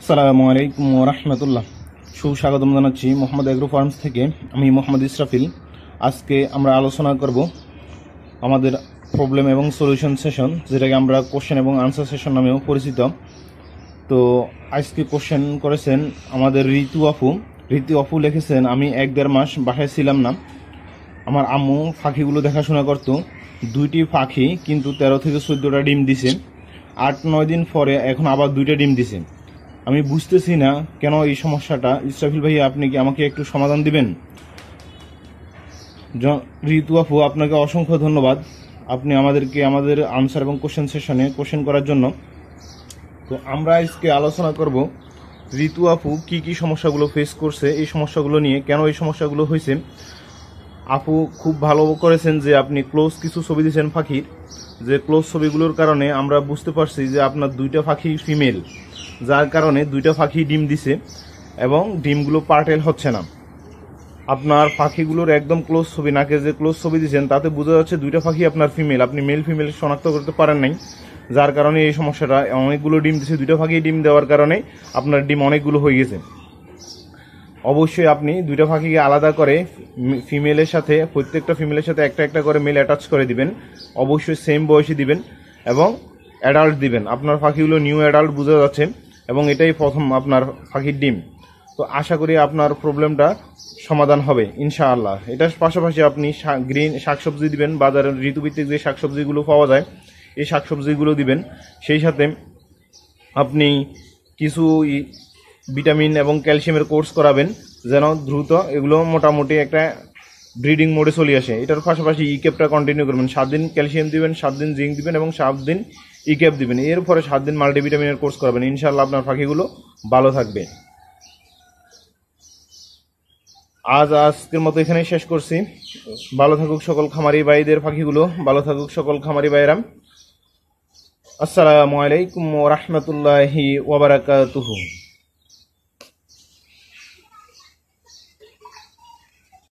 আসসালামু আলাইকুম ওয়া রাহমাতুল্লাহ। সুস্বাগতম জানাচ্ছি মোহাম্মদ এগ্রো ফার্মস থেকে। আমি মোহাম্মদ ইসরাফিল। আজকে আমরা আলোচনা করব আমাদের প্রবলেম এবং সলিউশন সেশন, যেটাকে আমরা কোশ্চেন এবং আনসার সেশন নামেও পরিচিত। তো আজকে কোশ্চেন করেছেন আমাদের ঋতু আপু লিখেছেন, আমি 1-1.5 মাস বাসায় ছিলাম না। আমার আম্মু পাখিগুলো দেখাশোনা করতো। 2টি পাখি কিন্তু 13 থেকে 14টা ডিম দিছে। 8-9 দিন পরে এখন আবার 2টা ডিম দিছে। আমি বুঝতেছি না কেন এই সমস্যাটা। ইসরাফিল ভাই, আপনি কি আমাকে একটু সমাধান দিবেন? ঋতু আপু, আপনাকে অসংখ্য ধন্যবাদ। আপনি আমাদেরকে আমাদের আনসার এবং কোশ্চেন সেশনে কোশ্চেন করার জন্য। তো আমরা আজকে আলোচনা করব ঋতু আপু কি কি সমস্যাগুলো ফেস করছে, এই সমস্যাগুলো নিয়ে, কেন এই সমস্যাগুলো হয়েছে। আপু খুব ভালো করেছেন যে আপনি ক্লোজ কিছু ছবি দিয়েছেন পাখির, যে ক্লোজ ছবিগুলোর কারণে আমরা বুঝতে পারছি যে আপনার 2টা পাখি ফিমেল, যার কারণে 2টা পাখি ডিম দিছে এবং ডিমগুলো পার্টেল হচ্ছে না। আপনার পাখিগুলোর একদম ক্লোজ ছবি, নাকে যে ক্লোজ ছবি দিয়েছেন তাতে বোঝা যাচ্ছে 2টা পাখি আপনার ফিমেল। আপনি মেল ফিমেল শনাক্ত করতে পারেন নাই, যার কারণে এই সমস্যাটা। অনেকগুলো ডিম দিছে, 2টা পাখি ডিম দেওয়ার কারণে আপনার ডিম অনেকগুলো হয়ে গেছে। অবশ্যই আপনি 2টা পাখিকে আলাদা করে ফিমেলের সাথে, প্রত্যেকটা ফিমেলের সাথে একটা একটা করে মেল অ্যাটাচ করে দিবেন। অবশ্যই সেম বয়সী দিবেন এবং অ্যাডাল্ট দিবেন। আপনার পাখিগুলো নিউ অ্যাডাল্ট বোঝা যাচ্ছে এবং এটাই প্রথম আপনার পাখির ডিম। তো আশা করি আপনার প্রবলেমটা সমাধান হবে ইনশাআল্লাহ। এটার পাশাপাশি আপনি গ্রিন শাকসবজি দিবেন, বাজারের ঋতুভিত্তিক যে শাকসবজিগুলো পাওয়া যায় এই শাকসবজিগুলো দিবেন। সেই সাথে আপনি কিছু ভিটামিন এবং ক্যালসিয়ামের কোর্স করাবেন, যেন দ্রুত এগুলো মোটামুটি একটা ব্রিডিং মোডে চলে আসে। এটার পাশাপাশি ইকেপটা কন্টিনিউ করবেন। 7 দিন ক্যালসিয়াম দিবেন, 7 দিন জিঙ্ক দিবেন এবং 7 দিন ইকেপ দিবেন। এরপরে 7 দিন মাল্টিভিটামিনের কোর্স করাবেন। ইনশাআল্লাহ আপনার পাখিগুলো ভালো থাকবে। আজকের মতো এখানেই শেষ করছি। ভালো থাকুক সকল খামারি ভাইদের পাখিগুলো, ভালো থাকুক সকল খামারি ভাইরা। আসসালামু আলাইকুম ওয়া রাহমাতুল্লাহি ওয়া বারাকাতুহু।